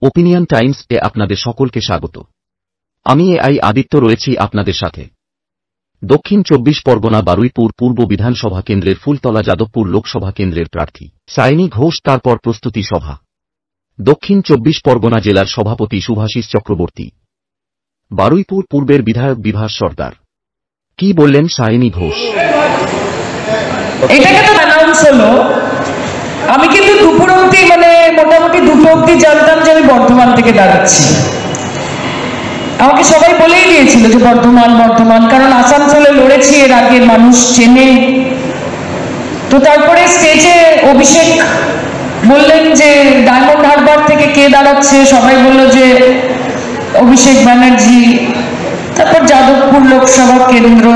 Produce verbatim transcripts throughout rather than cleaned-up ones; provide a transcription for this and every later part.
Opinion Times এ আপনাদের সকলকে স্বাগত। আমি এ আই আদিত্য রয়েছি আপনাদের সাথে। দক্ষিণ চব্বিশ পরগনা বারুইপুর পূর্ব বিধানসভা কেন্দ্রের ফুলতলা যাদবপুর লোকসভা কেন্দ্রের প্রার্থী সায়নী ঘোষ, তারপর প্রস্তুতি সভা। দক্ষিণ চব্বিশ পরগনা জেলার সভাপতি শুভাশিস চক্রবর্তী, বারুইপুর পূর্বের বিধায়ক বিভাস সর্দার। কি বললেন সায়নী ঘোষ? এটাকে তো অ্যানাউন্স হলো। আমি কিন্তু দুপুর অব্দি মানে মোটামুটি দুটো অব্দি জানতাম যে আমি বর্ধমান থেকে দাঁড়াচ্ছি। আমাকে সবাই বলেই দিয়েছিল যে বর্ধমান বর্ধমান, কারণ আসানসোলে লড়েছি এর আগে, মানুষ চেনে। তো তারপরে স্টেজে অভিষেক বললেন যে ডায়মন্ড হারবার থেকে কে দাঁড়াচ্ছে, সবাই বলল যে অভিষেক ব্যানার্জি। তারপর যাদবপুর লোকসভা কেন্দ্র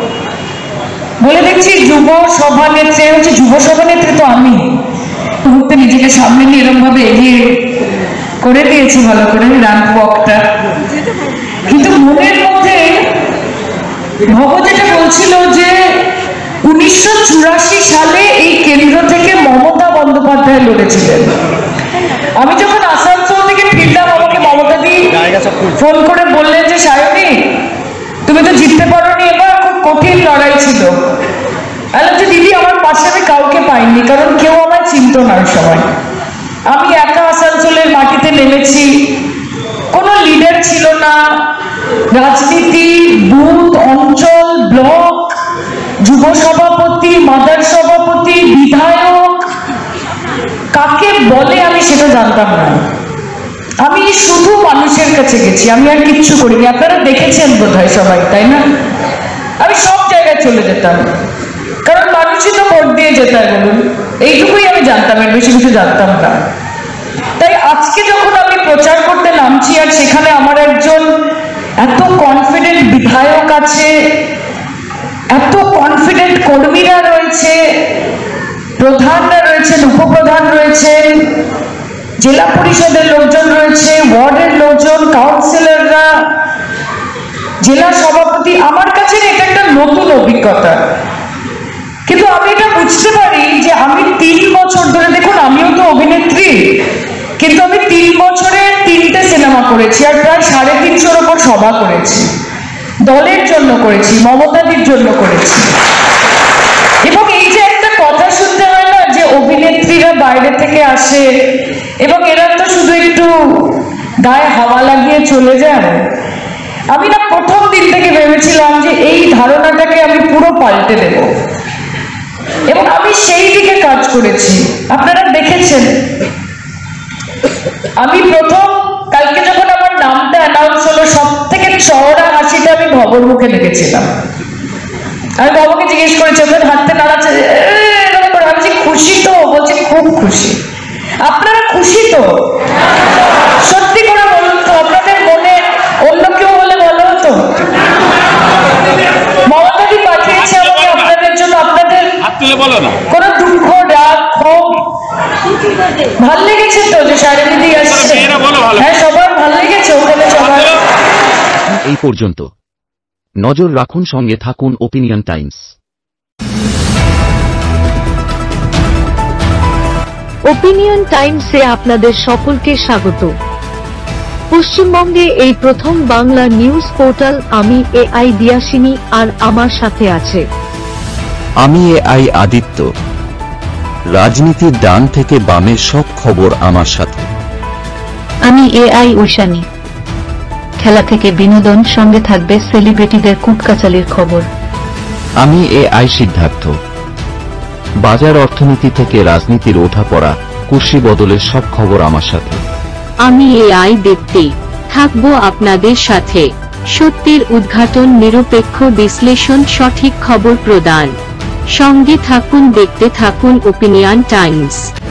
বলে দেখছি যুব সভানেত্রী, হচ্ছে যুব সভানেত্রী তো আমি। মুহূর্তে নিজেকে সামনে নিয়ে এরকম ভাবে এগিয়ে করে দিয়েছি ভালো করে র্যাম্প ওয়াকটা। কিন্তু মনের মধ্যে ভব যেটা বলছিল যে উনিশশো চুরাশি সালে এই কেন্দ্র থেকে মমতা বন্দ্যোপাধ্যায় লড়েছিলেন। আমি যখন আসানসোল থেকে ফিরলাম, আমাকে মমতা দি ফোন করে বললেন যে সায়নী, তুমি তো জিততে পারোনি, এবার খুব কঠিন লড়াই ছিল। বললাম যে দিদি, আমার পাশে আমি কাউকে পাইনি, কারণ কেউ আমার চিনত না ওই সময়। আমি একা আসানসোলের মাটিতে নেমেছি, কোনো লিডার ছিল না। রাজনীতি, বুথ, অঞ্চল, ব্লক, যুব সভাপতি, মাদার সভাপতি, বিধায়ক কাকে বলে আমি সেটা জানতাম না। আমি শুধু মানুষের কাছে গেছি, আমি আর কিচ্ছু করিনি। আপনারা দেখেছেন বোধহয় সবাই, তাই না? আমি সব জায়গায় চলে যেতাম, কারণ মানুষই তো ভোট দিয়ে যেতে হয় বলুন। এইটুকুই আমি জানতাম, এর বেশি কিছু জানতাম না। তাই আজকে যখন আমি প্রচার করতে নামছি, আর সেখানে আমার একজন এত কনফিডেন্ট বিধায়ক আছে, এত কনফিডেন্ট কর্মীরা রয়েছে, প্রধানরা রয়েছেন, উপপ্রধান রয়েছেন, জেলা পরিষদের লোকজন রয়েছে, ওয়ার্ডের লোকজন, কাউন্সিলররা, জেলা সভাপতি, আমার কাছে এটা একটা নতুন অভিজ্ঞতা। কিন্তু আমি এটা বুঝতে পারি যে আমি তিন বছর ধরে, দেখুন আমিও তো অভিনেত্রী, কিন্তু আমি তিন বছরে তিনটে সিনেমা করেছি, আর প্রায় সাড়ে তিনশোর ওপর সভা করেছি। দলের জন্য করেছি, মমতাদির জন্য করেছি। এবং এই যে একটা কথা শুনতে হয় না যে অভিনেত্রীরা বাইরে থেকে আসে এবং এরা তো শুধু একটু গায়ে হাওয়া লাগিয়ে চলে যান, আমি না প্রথম দিন থেকে ভেবেছিলাম যে এই ধারণাটাকে আমি পুরো পাল্টে দেব, এবং আমি সেই দিকে কাজ করেছি। আপনারা দেখেছেন আমি প্রথম কালকে যখন আমার নামটা অ্যানাউন্স হলো, সব থেকে চওড়া হাসিটা আমি ভবর মুখে দেখেছিলাম। আমি ভবকে জিজ্ঞেস করেছি, ওদের হাতে নাড়াচ্ছে, ভাবছি খুশি তো? বলছি খুব খুশি। আপনারা খুশি তো? সত্যি করে বলুন তো, আপনাদের মনে অন্য কেউ বলে ভালো হতো? মমতাদি পাঠিয়েছে আমাকে আপনাদের জন্য, আপনাদের কোনো দুঃখ, রাগ, ক্ষোভ ভাল লেগেছে তো যে সায়নী দিদি আসছে? হ্যাঁ, সবার ভাল লেগেছে ওখানে সবার। এই পর্যন্ত। নজর রাখুন, সঙ্গে থাকুন ওপিনিয়ন টাইমস। ওপিনিয়ন টাইমসে আপনাদের সকলকে স্বাগত। পশ্চিমবঙ্গে এই প্রথম বাংলা নিউজ পোর্টাল। আমি এ আই দিয়াসিনী, আর আমার সাথে আছে আমি এ আই আদিত্য। রাজনীতির ডান থেকে বামের সব খবর আমার সাথে। আমি এ আই ঐশানী। খেলা থেকে বিনোদন, সঙ্গে থাকবে সেলিব্রিটিদের কুটকাচালির খবর। আমি এ আই সিদ্ধার্থ। বাজার অর্থনীতি থেকে রাজনীতির ওঠাপড়া, কুর্সি বদলের সব খবর আমার সাথে। আমি এ আই দীপ্তি, থাকবো আপনাদের সাথে। সত্যের উদ্ঘাটন, নিরপেক্ষ বিশ্লেষণ, সঠিক খবর প্রদান। সঙ্গে থাকুন, দেখতে থাকুন ওপিনিয়ন টাইমস।